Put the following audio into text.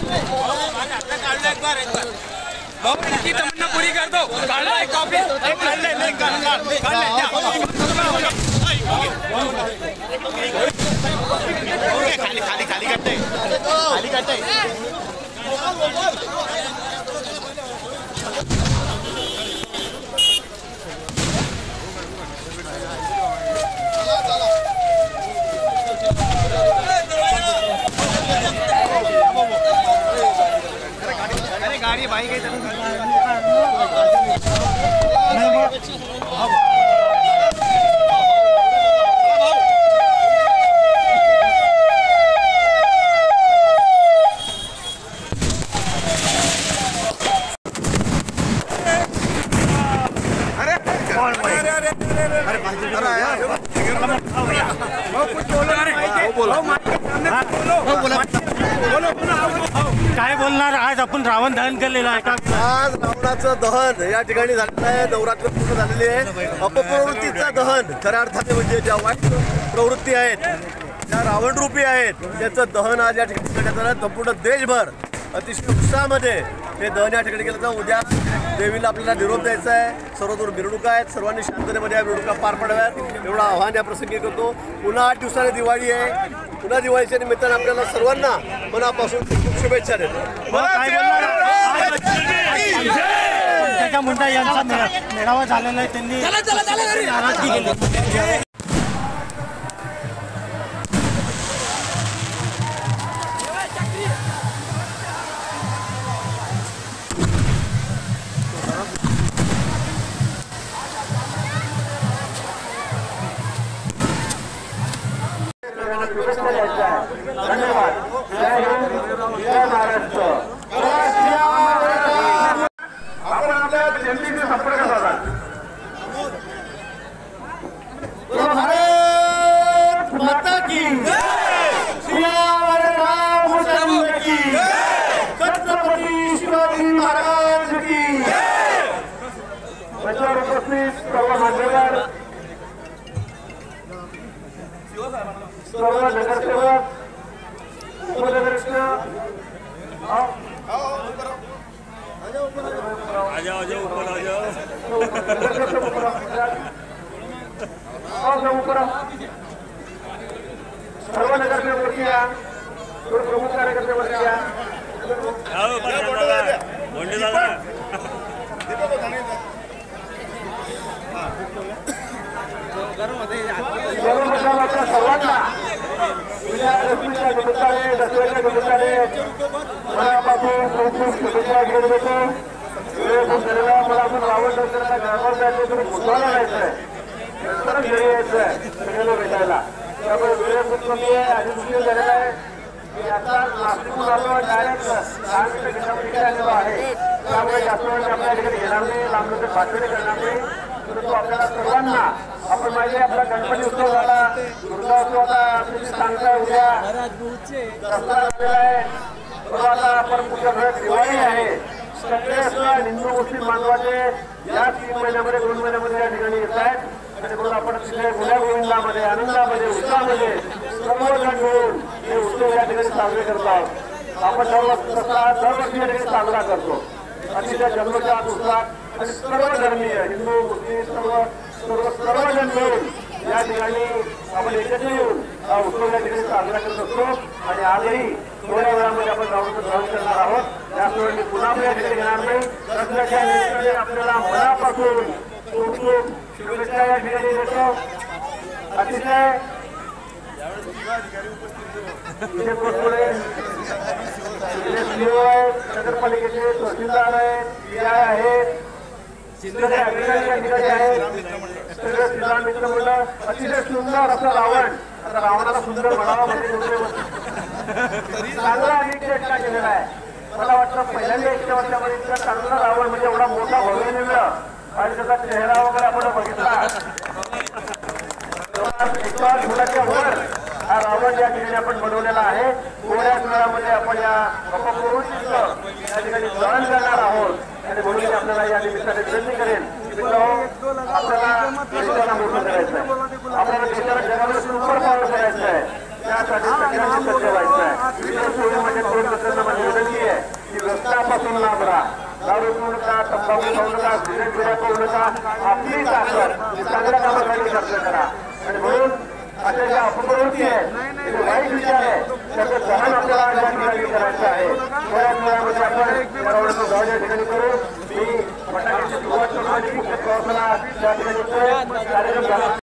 इनकी तमन्ना पूरी कर दो। कॉपी खाली खाली खाली करते खाली करते गाड़ी भाई गई काय बोलणार? आज आपण रावण दहन केलेलं आहे का? आज रावणाचं दहन या ठिकाणी झालेलं आहे. नवरात्र पूर्ण झालेली आहे. अपप्रवृत्तीचं दहन खऱ्या अर्थाने म्हणजे ज्या वाईट प्रवृत्ती आहेत ज्या रावण रूपी आहेत त्याचं दहन आज या ठिकाणी करण्यात आलं. संपूर्ण देशभर अतिशय उत्साहामध्ये हे दहन या ठिकाणी केलं. उद्या देवीला आपल्याला निरोप द्यायचा आहे. सर्वदूर मिरवणुका आहेत. सर्वांनी शांततेमध्ये या मिरवणुका पार पाडाव्यात एवढं आव्हान या प्रसंगी करतो. पुन्हा 8 दिवसांनी दिवाळी आहे. पुन्हा दिवाळीच्या निमित्तानं आपल्याला सर्वांना मनापासून खूप शुभेच्छा देतो. पंकजा मुंडे यांचा मेळावा झालेला आहे. त्यांनी नाराजगी केली. धन्यवाद. जय हिंद, जय महाराष्ट्र. आपण आपल्या जनतेशी संपर्क साधा. भारत माता की सियावर रामचंद्र की छत्रपती शिवाजी महाराज की. मंचावर उपस्थित सर्व मान्यवर सर्व नगरसेवक उपनगराध्यक्ष सर्व नगरसेवक या प्रमुख कार्यकर्ते या सर्वांना विजयादशमीच्या निमित्ताने दसऱ्याच्या निमित्ताने मनापासून खूप खूप शुभेच्छा घेऊन देतो. वेळ खूप झालेला मला अजून रावण दसऱ्याला गावात जायचं तुम्ही मुद्दाला जायचं आहे नंतरच घरी यायचं आहे सगळ्यांना भेटायला. त्यामुळे वेळ खूप कमी आहे. आधी दुसरी झालेला आहे की आता नाशिकहून आलो डायरेक्ट 10 मिनिटं घंटामध्ये आलेलो आहे. त्यामुळे जास्त वेळ आपल्या ठिकाणी घेणार नाही. लांबलं पाठवणे करणार नाही. परंतु आपल्याला सर्वांना आपण माहिती आहे आपला गणपती उत्सव झाला. दुर्गा उत्सवाचा तुम्ही सांगताय उद्या दसरा झालेला आहे. आता आपण पुढच्या घरात दिवाळी आहे. सगळे सण हिंदू मुस्लिम बांधवाचे या 3 महिन्यामध्ये 2 महिन्यामध्ये या ठिकाणी येत आहेत. आणि म्हणून आपण तिथे गुण्या गोविंदामध्ये आनंदामध्ये उत्साहामध्ये सर्वजण मिळून हे उत्सव या ठिकाणी साजरे करत आहोत. आपण दरवर्षी या ठिकाणी साजरा करतो अतिशय जन्मजात उत्साहात. आणि सर्व धर्मीय हिंदू मुस्लिम सर्वजण मिळून या ठिकाणी आपण एकत्र येऊन हा उत्सव या ठिकाणी साजरा करत असतो. आणि आजही थोड्या वेळामध्ये आपण रावणाचं दहन करणार आहोत. त्यामुळे मी पुन्हा या ठिकाणी घेणार नाही. दसऱ्याच्या निमित्ताने आपल्याला मनापासून खूप खूप शुभेच्छा या ठिकाणी देतो. अतिशय नगरपालिकेचे तहसीलदार आहेत, PI आहेत, सगळे अधिकारी या ठिकाणी आहेत. सगळे जिल्हा मित्र मंडळ अतिशय सुंदर असा रावण. आता रावणाला सुंदर म्हणावा म्हणजे चांगला आम्ही चेष्टा केलेला आहे. मला वाटतं पहिल्यांदा 100 वर्षामध्ये इतका चांगला रावण म्हणजे एवढा मोठा भव्य निवड आणि त्याचा चेहरा वगैरे आपण बघितला. फुलाच्या वर हा रावण या ठिकाणी आपण बनवलेला आहे. थोड्याच वेळामध्ये आपण या अपप्रवृत्तीचं या ठिकाणी दहन करणार आहोत. आणि म्हणून आपल्याला या निमित्ताने विनंती करेन आपल्याला देशाला मोठं करायचं आहे. आपल्याला देशाला जगामध्ये सुपर पॉवर करायचं आहे. त्यासाठी सगळ्यांनी सज्ज व्हायचं आहे. विशेष म्हणजे माझी विनंती नका आपली ताकद चांगल्या कामासाठी खर्च करा आणि म्हणून अशा ज्या अपप्रवृत्ती आहे वाईट विचार आहे त्याचं दहन आपल्याला या ठिकाणी करायचं आहे बऱ्याच वेळामध्ये आपण यावरचं गाव या ठिकाणी करू मी फटाक्याची सुरुवात करण्याची मुख्य प्रवर्तना त्या ठिकाणी कार्यक्रम झाला